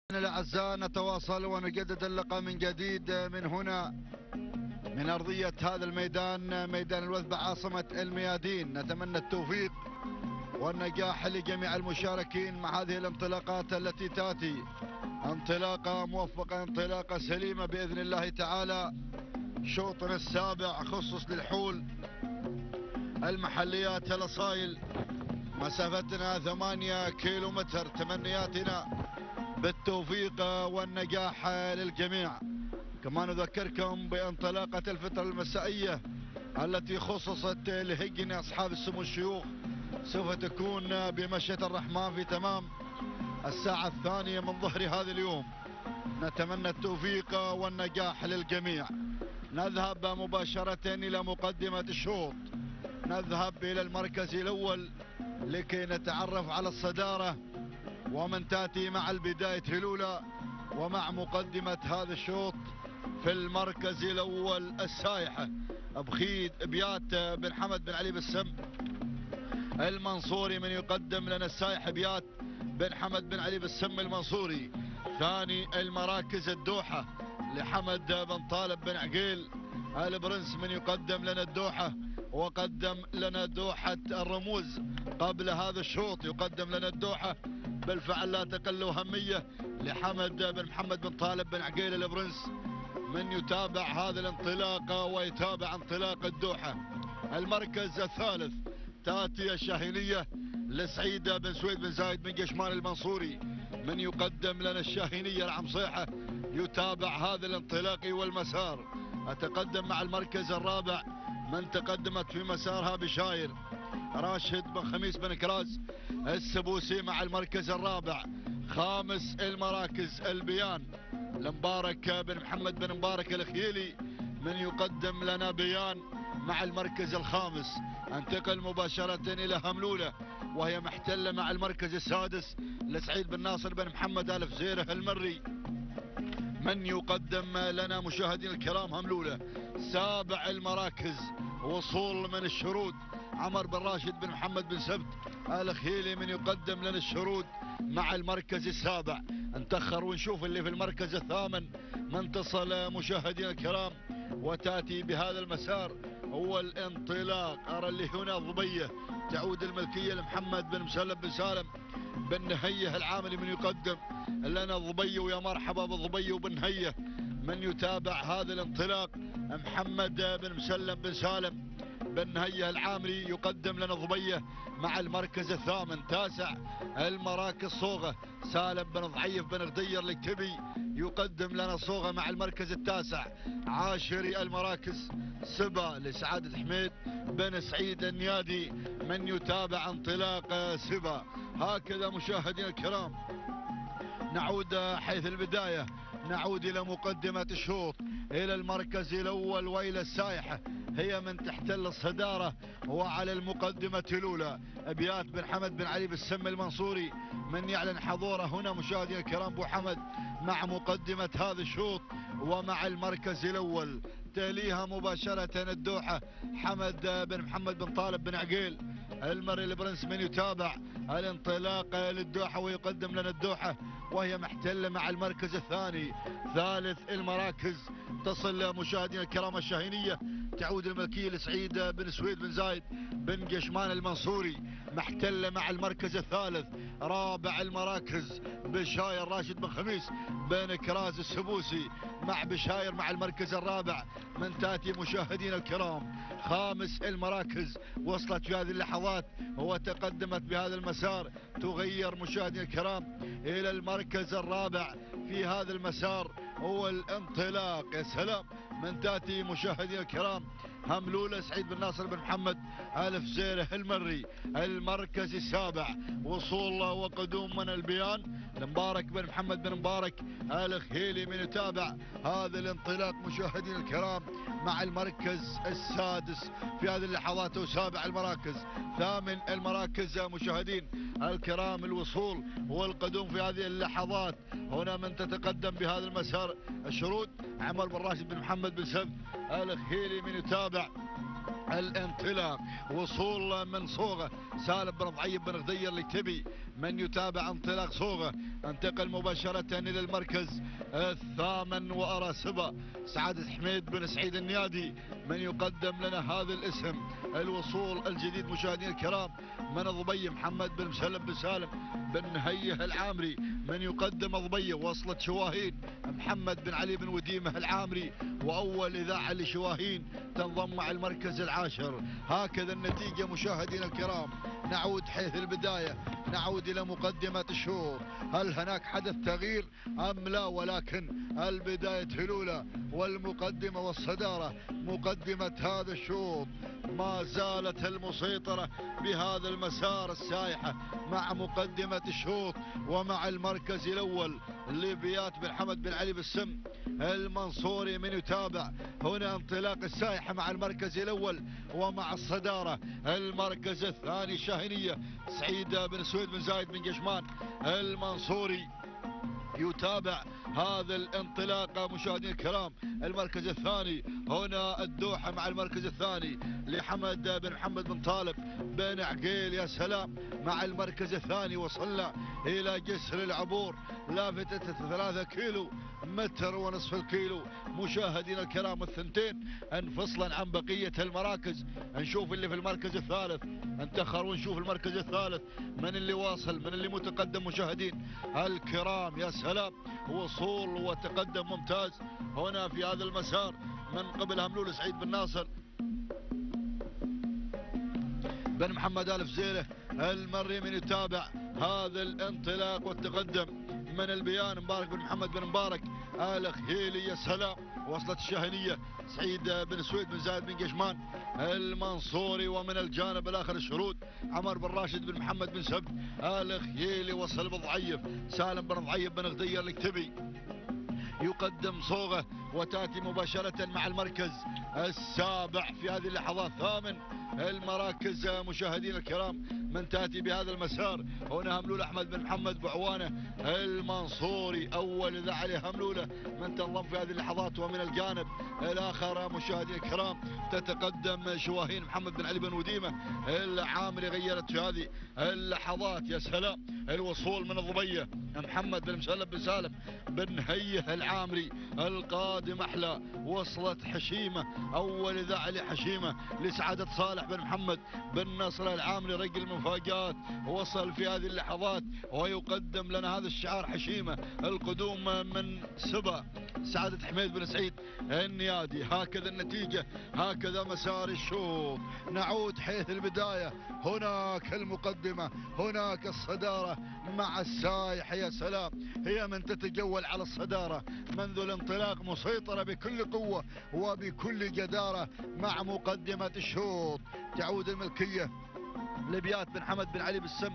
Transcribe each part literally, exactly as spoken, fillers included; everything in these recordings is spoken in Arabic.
الأعزاء نتواصل ونجدد اللقاء من جديد من هنا من أرضية هذا الميدان، ميدان الوثبة عاصمة الميادين. نتمنى التوفيق والنجاح لجميع المشاركين مع هذه الانطلاقات التي تأتي انطلاقة موفقة، انطلاقة سليمة بإذن الله تعالى. شوطنا السابع خصص للحول المحليات الأصايل، مسافتنا ثمانية كيلو متر. تمنياتنا بالتوفيق والنجاح للجميع. كما نذكركم بانطلاقة الفترة المسائية التي خصصت لهجن أصحاب السمو الشيوخ، سوف تكون بمشيئة الرحمن في تمام الساعة الثانية من ظهر هذا اليوم. نتمنى التوفيق والنجاح للجميع. نذهب مباشرة إلى مقدمة الشوط، نذهب إلى المركز الأول لكي نتعرف على الصدارة ومن تأتي مع البداية الأولى ومع مقدمة هذا الشوط. في المركز الأول السايحة بخيت بيات بن حمد بن علي بالسم المنصوري، من يقدم لنا السايح بيات بن حمد بن علي بالسم المنصوري. ثاني المراكز الدوحة لحمد بن طالب بن عقيل البرنس، من يقدم لنا الدوحة وقدم لنا دوحة الرموز. قبل هذا الشوط يقدم لنا الدوحة بالفعل لا تقل أهمية لحمد بن محمد بن طالب بن عقيل البرنس، من يتابع هذا الانطلاق ويتابع انطلاق الدوحة. المركز الثالث تأتي الشاهينية لسعيد بن سويد بن زايد بن قشمان المنصوري، من يقدم لنا الشاهينية العمصيحة، يتابع هذا الانطلاق والمسار. أتقدم مع المركز الرابع من تقدمت في مسارها بشاير راشد بن خميس بن كراز السبوسي مع المركز الرابع. خامس المراكز البيان لمبارك بن محمد بن مبارك الخيلي، من يقدم لنا بيان مع المركز الخامس. انتقل مباشرة إلى هملولة وهي محتلة مع المركز السادس لسعيد بن ناصر بن محمد آل فزيره المري، من يقدم لنا مشاهدين الكرام هملولة. سابع المراكز وصول من الشرود عمر بن راشد بن محمد بن سبت الخيلي، من يقدم لنا الشرود مع المركز السابع. نتأخر ونشوف اللي في المركز الثامن من تصل مشاهدين الكرام وتأتي بهذا المسار. هو الانطلاق، أرى اللي هنا ضبية تعود الملكية لمحمد بن مسلم بن سالم بن نهيه العاملي، من يقدم لنا ضبي. ويا مرحبا بالضبي وبن نهيه. من يتابع هذا الانطلاق محمد بن مسلم بن سالم بن نهيه العامري، يقدم لنا ضبيه مع المركز الثامن. تاسع المراكز صوغه سالم بن ضعيف بن غدير الكتبي، يقدم لنا صوغه مع المركز التاسع. عاشري المراكز سبا لسعادة حميد بن سعيد النيادي، من يتابع انطلاق سبا. هكذا مشاهدينا الكرام نعود حيث البداية، نعود إلى مقدمة الشوط، إلى المركز الأول وإلى السايحة، هي من تحتل الصدارة. وعلى المقدمة الأولى أبيات بن حمد بن علي بالسم المنصوري، من يعلن حضوره هنا مشاهدينا الكرام بو حمد مع مقدمة هذا الشوط ومع المركز الأول. تليها مباشرة الدوحة حمد بن محمد بن طالب بن عقيل المري البرنس، من يتابع الانطلاق للدوحة ويقدم لنا الدوحة وهي محتلة مع المركز الثاني. ثالث المراكز تصل مشاهدينا الكرام الشاهينية، تعود الملكية لسعيد بن سويد بن زايد بن قشمان المنصوري، محتلة مع المركز الثالث. رابع المراكز بشاير راشد بن خميس بن كراز السبوسي مع بشاير مع المركز الرابع، من تاتي مشاهدينا الكرام. خامس المراكز وصلت في هذه اللحظات وتقدمت بهذا المسار، تغير مشاهدينا الكرام الى المركز الرابع في هذا المسار. هو الانطلاق، يا سلام، من تاتي مشاهدينا الكرام هملولة سعيد بن ناصر بن محمد آل فزيره المري. المركز السابع وصول وقدوم من البيان لمبارك بن محمد بن مبارك آل خيلي، من يتابع هذا الانطلاق مشاهدينا الكرام مع المركز السادس في هذه اللحظات وسابع المراكز. ثامن المراكز يا مشاهدين الكرام الوصول والقدوم في هذه اللحظات. هنا من تتقدم بهذا المسار الشرود عمر بن راشد بن محمد بن سبت آل خيلي، من يتابع الانطلاق، وصول من صوغه سالم بن ضعيب بن غدير لتبي من يتابع انطلاق صوغه. انتقل مباشرة الى المركز الثامن وارى سبا سعادة حميد بن سعيد النيادي من يقدم لنا هذا الاسم. الوصول الجديد مشاهدينا الكرام من ضبي محمد بن مسلم بن سالم بن هيه العامري من يقدم ضبيه. وصلت شواهين محمد بن علي بن وديمه العامري، واول اذاعه لشواهين تنضم مع المركز العاشر. هكذا النتيجه مشاهدينا الكرام. نعود حيث البدايه، نعود الى مقدمه الشوط. هل هناك حدث تغيير ام لا؟ ولكن البدايه الاولى والمقدمه والصداره. مقدمه هذا الشوط ما زالت المسيطره بهذا المسار السايحه مع مقدمه الشوط ومع المركز الاول لبيات بن حمد بن علي بالسم المنصوري من يتابع هنا انطلاق السايحه مع المركز الاول ومع الصداره. المركز الثاني شاهنيه سعيد بن سويد بن زايد بن قشمان المنصوري يتابع هذا الانطلاق مشاهدينا الكرام. المركز الثاني هنا الدوحة مع المركز الثاني لحمد بن محمد بن طالب بن عقيل. يا سلام، مع المركز الثاني وصلنا إلى جسر العبور لافتة ثلاثة كيلو متر ونصف الكيلو. مشاهدينا الكرام الثنتين انفصلا عن بقية المراكز. نشوف اللي في المركز الثالث، انتخر ونشوف المركز الثالث من اللي واصل من اللي متقدم. مشاهدين الكرام يا سلام، وصول وتقدم ممتاز هنا في هذا المسار من قبل هملول سعيد بن ناصر بن محمد آل فزيره المري من يتابع هذا الانطلاق والتقدم من البيان مبارك بن محمد بن مبارك آل خيلي. يا سلام، وصلت الشاهنية سعيد بن سويد بن زايد بن قشمان المنصوري، ومن الجانب الاخر الشرود عمر بن راشد بن محمد بن سبت آل خيلي. وصل بضعيف سالم بن ضعيب بن غدير الكتبي يقدم صوغه وتاتي مباشرة مع المركز السابع في هذه اللحظات. ثامن المراكز مشاهدينا الكرام من تاتي بهذا المسار هنا هملول احمد بن محمد بعوانه المنصوري. اول اذا عليه هملوله من تنضم في هذه اللحظات. ومن الجانب الاخر مشاهدينا الكرام تتقدم شواهين محمد بن علي بن وديمه العامري غيرت في هذه اللحظات. يا سلام، الوصول من الضبيه محمد بن مسلم بن سالم بن هيه العامري القادم احلى. وصلت حشيمه اول اذا علي حشيمه لسعاده صالح بن محمد بن نصر العامري رجل المفاجآت. وصل في هذه اللحظات ويقدم لنا هذا الشعار حشيمه. القدوم من سبا سعادة حميد بن سعيد النيادي. هكذا النتيجة، هكذا مسار الشوط. نعود حيث البداية، هناك المقدمة، هناك الصدارة مع السايح. يا سلام، هي من تتجول على الصدارة منذ الانطلاق مسيطرة بكل قوة وبكل جدارة مع مقدمة الشوط. تعود الملكية لبيات بن حمد بن علي بالسم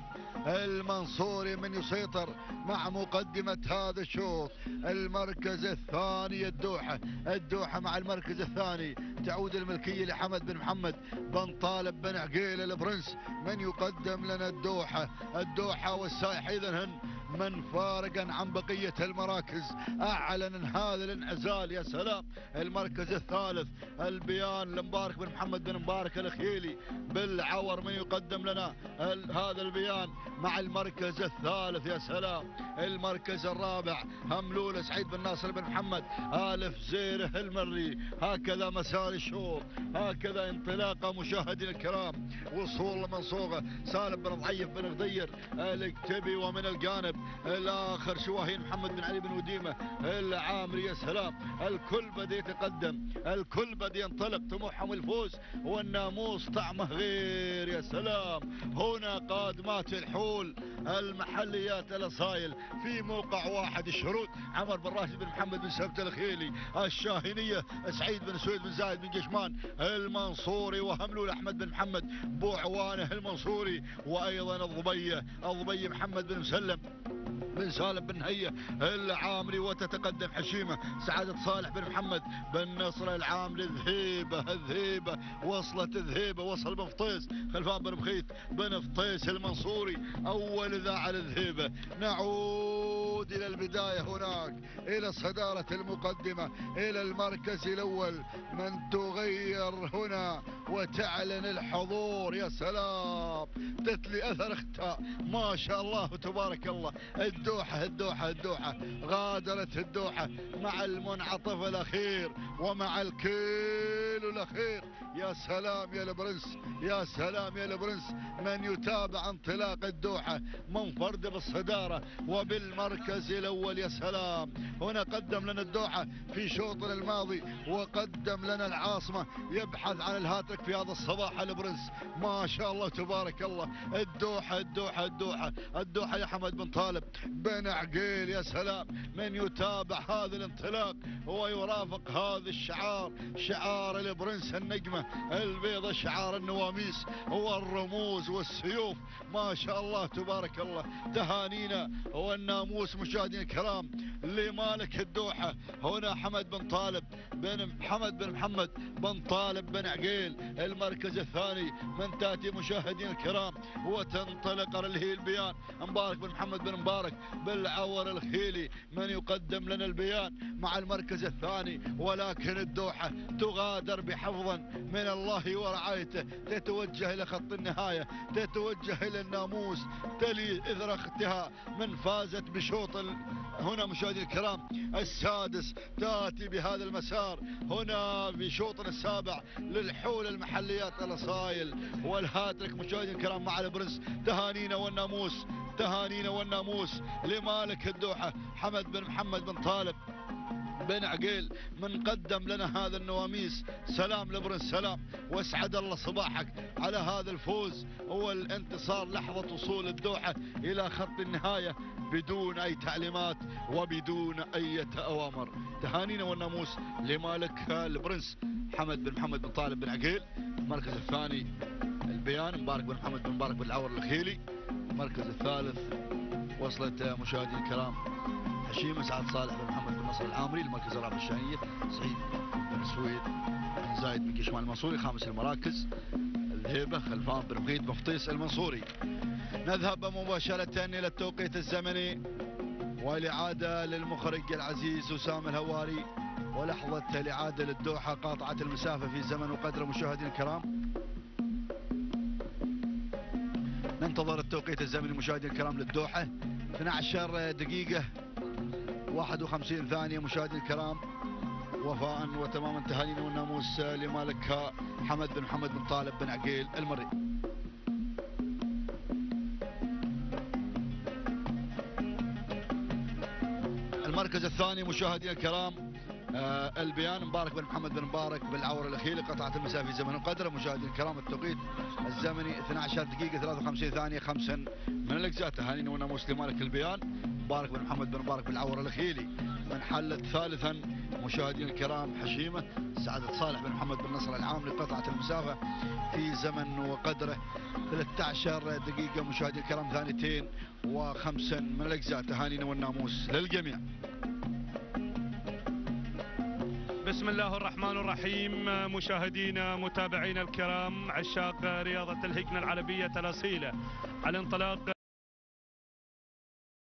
المنصوري من يسيطر مع مقدمة هذا الشوط. المركز الثاني الدوحة، الدوحة مع المركز الثاني. تعود الملكية لحمد بن محمد بن طالب بن عقيل البرنس من يقدم لنا الدوحة. الدوحة والسايح إذن هن من فارقا عن بقية المراكز أعلن هذا الانعزال. يا سلام، المركز الثالث البيان لمبارك بن محمد بن مبارك الخيلي بالعور من يقدم لنا هذا البيان مع المركز الثالث. يا سلام، المركز الرابع هملول سعيد بن ناصر بن محمد آل فزيره المري. هكذا مسار الشوط، هكذا انطلاقه مشاهدينا الكرام. وصول من صوغه سالم بن ضعيف بن غدير الكتبي، ومن الجانب الاخر شواهين محمد بن علي بن وديمه العامري. يا سلام، الكل بدا يتقدم، الكل بدا ينطلق، طموحهم الفوز والناموس طعمه غير. يا سلام، هنا قادمات الحول المحليات الاصايل في موقع واحد. الشرود عمر بن راشد بن محمد بن سبت الخيلي. الشاهنيه سعيد بن سويد بن زايد بن قشمان المنصوري، وهملول احمد بن محمد بوعوانه المنصوري. وايضا الضبيه الضبيه محمد بن مسلم بن سالم بن هيه العامري. وتتقدم حشيمه سعاده صالح بن محمد بن نصر العامري. ذهيبه الذهيبه، وصلت ذهيبه، وصل بن فطيس خلفان بن بخيت بن فطيس المنصوري اول ذا على الذهيبه. نعود نعود إلى البداية هناك، إلى صدارة المقدمة، إلى المركز الأول. من تغير هنا وتعلن الحضور. يا سلام، تتلي أثر اختها، ما شاء الله تبارك الله. الدوحة الدوحة الدوحة غادرت الدوحة مع المنعطف الأخير ومع الكيلو الأخير. يا سلام يا البرنس، يا سلام يا البرنس. من يتابع انطلاق الدوحة منفرد بالصدارة وبالمركز الأول. يا سلام، هنا قدم لنا الدوحة في شوطنا الماضي وقدم لنا العاصمة. يبحث عن الهاتريك في هذا الصباح البرنس، ما شاء الله تبارك الله. الدوحة الدوحة الدوحة الدوحة يا حمد بن طالب بن عقيل. يا سلام، من يتابع هذا الانطلاق ويرافق هذا الشعار، شعار البرنس النجمة البيضة، شعار النواميس والرموز والسيوف. ما شاء الله تبارك الله. تهانينا والناموس مشاهدينا الكرام لمالك الدوحة هنا حمد بن طالب بن محمد بن محمد بن طالب بن عقيل. المركز الثاني من تاتي مشاهدينا الكرام وتنطلق اللي هي البيان مبارك بن محمد بن مبارك بالعور الخيلي من يقدم لنا البيان مع المركز الثاني. ولكن الدوحة تغادر بحفظا من الله ورعايته، تتوجه إلى خط النهاية، تتوجه إلى الناموس، تلي إثر أختها من فازت بشوط ال... هنا مشاهدينا الكرام السادس تأتي بهذا المسار هنا بشوطنا السابع للحول المحليات الأصايل والهاتريك مشاهدينا الكرام مع البرنس. تهانينا والناموس، تهانينا والناموس لمالك الدوحة حمد بن محمد بن طالب بن عقيل من قدم لنا هذا النواميس. سلام لبرنس، سلام، واسعد الله صباحك على هذا الفوز والانتصار لحظة وصول الدوحة إلى خط النهاية بدون أي تعليمات وبدون أي أوامر. تهانينا والناموس لمالك البرنس حمد بن محمد بن طالب بن عقيل. المركز الثاني البيان مبارك بن محمد بن مبارك بالعور الخيلي. المركز الثالث وصلت مشاهدي الكرام حشيمة سعد صالح بن محمد بن نصر العامري. المركز الرابع الشهية سعيد بن سويد بن زايد بن كشمان المنصوري. خامس المراكز الهيبة خلفان بن مقيد مفطيس المنصوري. نذهب مباشرة إلى التوقيت الزمني والإعادة للمخرج العزيز أسامة الهواري ولحظة الإعادة للدوحة قاطعة المسافة في زمن وقدر. مشاهدينا الكرام ننتظر التوقيت الزمني مشاهدينا الكرام للدوحة اثنتي عشرة دقيقة واحد وخمسين ثانية. مشاهدينا الكرام وفاء وتماما تهانينا والناموس لمالكها حمد بن محمد بن طالب بن عقيل المري. المركز الثاني مشاهدينا الكرام آه البيان مبارك بن محمد بن مبارك بالعور الاخير قطعة المسافة في زمن وقدره. مشاهدينا الكرام التوقيت الزمني اثنتي عشرة دقيقة ثلاثة وخمسين ثانية خمسا من الاجزاء. تهانينا والناموس لمالك البيان مبارك بن محمد بن مبارك بالعور الاخيلي. من حلت ثالثا مشاهدينا الكرام حشيمة سعادة صالح بن محمد بن نصر العامري قطعة المسافة في زمن وقدره ثلاثة عشر دقيقة. مشاهدينا الكرام ثانيتين وخمسا من الاجزاء. تهانينا والناموس للجميع. بسم الله الرحمن الرحيم. مشاهدينا متابعينا الكرام عشاق رياضة الهجنة العربية الأصيلة على انطلاق